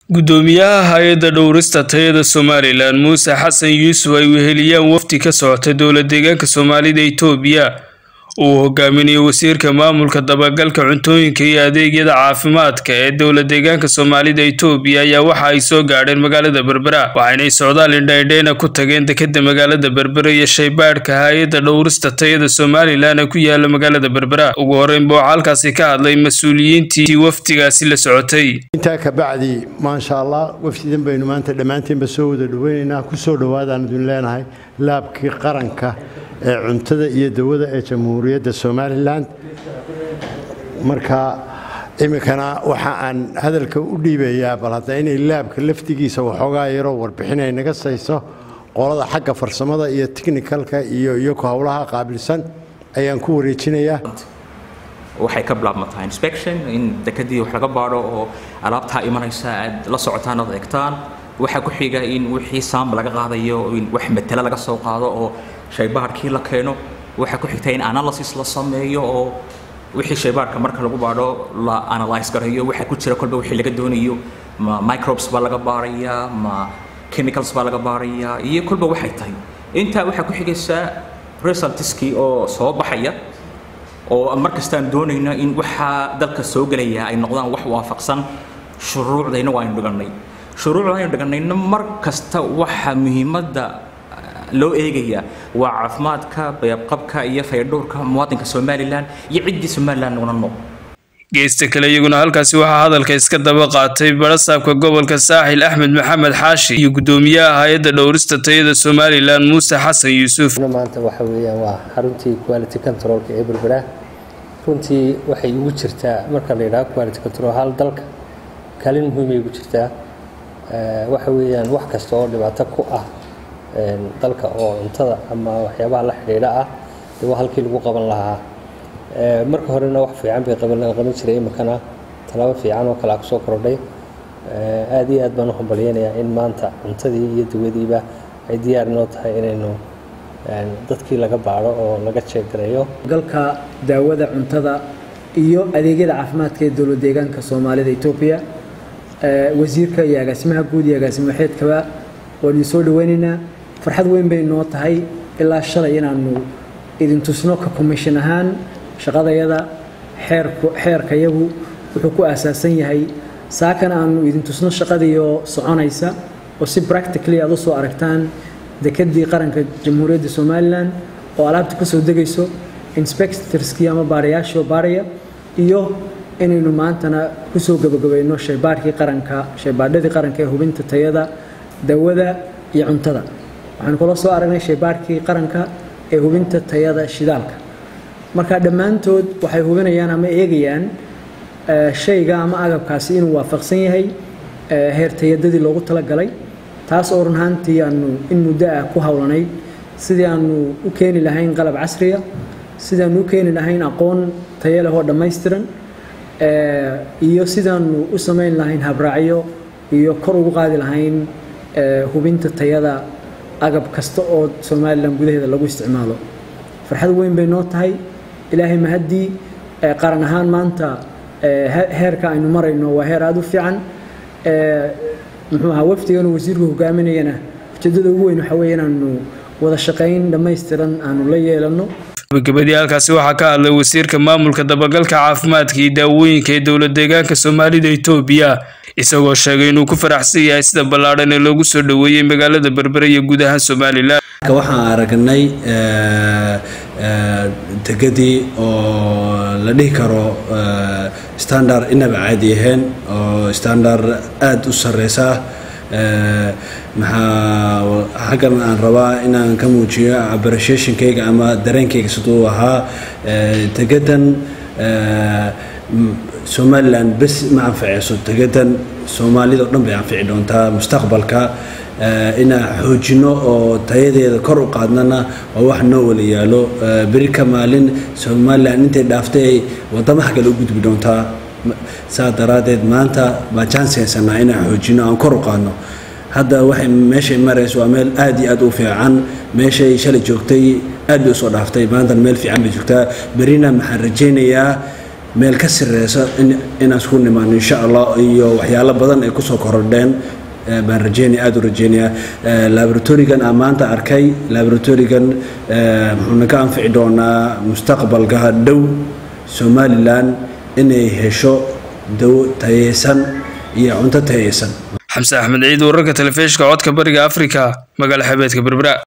gudoomiyaha hay'adda dhowrista tayada Somaliland Muuse Xasan Yuusuf ay weheliyaan wafdi ka socota dowlad deegaanka Soomaalida Itoobiya uu hogaaminayo wasiirka maamulka dabagalka cuntooyinka iyo adeegyada caafimaadka ee dowlad deegaanka Soomaalida Itoobiya ayaa waxa ay soo gaadheen magaalada Berbera waxayna socdaal indhaydheena ku tageen dekedda magaalada Berbera iyo shaybaadhka hay'adda dhowrista tayada Somaliland ku yaala magaalada Berbera ugu horeyn buu halkaasi ka hadlay mas'uuliyiintii wafdigaasi la socotay inta ka bacdi ma sha Allah wafdidan baynu maanta dhamaanteen soo wada dhaweynaa ku soo dhawaadaan idin leenahay laabkii qaranka cuntada iyo dawada ee Jamhuuriyadda Somaliland marka imikana waxa aan hadalka u dhiibayaa bal hadda inay laabka laftigiisa waxoogaa yaro warbixin ay naga sayso qolada xagga farsamada iyo technicalka iyo hawlaha qaabilsan ayaan ku wareejinayaa waxay ka bilaabmataa inspection in dekadii wax laga baaro oo alaabta imanaysa la socotaan oo eegtaan waxa ku xiga in wixii saam laga qaadayo in wax metela laga soo qaado oo shaybaarkii la keeno waxa ku xigtay in analysis la sameeyo oo wixii shaybaarka marka lagu baaro la analyze gareeyo waxa ku jira kolba wixii laga doonayo microbes ba laga baaraya ma chemicals ba laga baaraya iyo kolba waxay tahay inta waxa ku xigaysa resultski oo soo baxaya oo markastaan doonayna in waxa dalka soo galaya ay noqdaan wax waafaqsan shuruucdayna waa in dhiganayna markasta waxa muhiimadda loo eegaya waa caafimaadka bayqabka iyo fayadhowrka muwaadinka Somaliland iyo cidii Somaliland noqono geesta kale iyaguna halkaasi waxa hadalka iska daba qaatay barasaabka gobolka Saaxil Axmed Maxamed Xaashi iyo gudoomiyaha hay'adda dhowrista tayada Somaliland Muuse Xasan Yuusuf maanta waxa weeyaan waa xaruntii quality control ee Berbera runtii waxay ugu jirtaa marka la yiraahdo quality control hal dalka kaalin muhiim ay ugu jirtaa waxa weeyaan wax kasta oo dhibaato ku ah dalka oo cuntada ama waxyaabaha la xiriira ah waa halkii lagu qaban lahaa marka horena wax fiican bay qaban jiray imkana talaabo fiican oo kala soo kordhay aad iyo aad baan u hambalyeynaa in maanta cuntadii iyo dawadiiba ay diyaar noo tahay inaynu dadkii laga baaro oo laga check-gareeyo galka daawada cuntada iyo adeegyada caafimaadka ee dowlad deegaanka Soomaalida Itoobiya wasiirka iyo agaasimaha guud iyo agaasimo xeedkaba waan soo dhaweynaynaa farxad weyn bay noo tahay ilaa shalay inaanu idin tusno ka commission ahaan shaqadayada xeerkayagu wuxuu ku aasaasan yahay saakan aanu idin tusno shaqadiyo soconaysa oo si practically aad u soo aragtaan dekadii qaranka Jamhuuriyadda Somaliland oo alaabta ka soo degayso inspectorskii ama baarayaasha baaraya iyo inaynu maantana ku soo gabagabayno shaybaarkii qaranka shaybaadhadii qaranka ee hubinta tayada dawada iyo cuntada waxaan kula soo aragnay shaybaarkii qaranka ee hubinta tayada shidaalka marka dhamaantood waxay hubinayaan ama eegayaan shayga ama agabkaasi inuu waafaqsan yahay heer tayadadii loogu talagalay taas oo runtii aanu in muddo ah ku hawlanay sidii aanu u keeni lahayn qalab casri ah sidii aanu u keeni lahayn aqoon tayo leh oo dhameystiran iyo sidii aanu u sameyn lahayn habraacyo iyo kor ugu qaadi lahayn hubinta tayada agab kasta oo Somaliland gudaheeda lagu isticmaalo farxad weyn bay noo tahay ilaahay mahadi qaran ahaan maanta heerka aynu marayno waa heer aad u fiican muxuu ahaa wafdigan wasiirku hogaaminayna ujeedada ugu weyn waxa weeyaan aanu wada shaqayn dhameystiran aanu la yeelano gabadhii halkaasi waxa ka hadlay wasiirka maamulka dabagalka caafimaadka iyo daawooyinka ee dowlad deegaanka Soomaalida Itoobiya isagoo sheegay inuu ku faraxsan yahay sida ballaaran ee loogu soo dhaweeyay magaalada Berbera iyo guud ahaan Somaliland waxaan aragnay dekadii oo la dhihi karo standard inaba caadi ahayn oo standard aad u sareysa maxaa xagan aan rabaa inaan ka muujiyo appreciation-kayga ama dareenkayga sidoo ahaa degadan Somaliland bas ma anfacayso degadan Soomaalida oo dhan bay anfici doontaa mustaqbalka ina xoojino oo tayadeeda kor u qaadnana oo wax noo wala yaalo birka maalin Somaliland intay dhaaftay wadamaha kale u gudbi doontaa saadaradeed maanta ba chance haysanaa ina xoojino aan kor u qaadno hadda waxay meesha marayso waa meel aad iyo aad u fiican meeshay shalay joogtay aad u soo dhaaftay maanta meel fiican bay joogtaa berina maxaan rajeynayaa meel ka sireysa inaan isku nimaano insha Allah iyo waxyaalo badan ay ku soo kordheen baan rajeynaya aad u rajeynaya laboratorygan amaanta arkay laboratorygan wuxuu ka anfici doonaa mustaqbalka dhow Somaliland inay hesho dawo tayeysan iyo cunto tayeysan Xamse Axmed Ciid wararka telefishinka codka bariga Afrika magaala xabeedka Berbera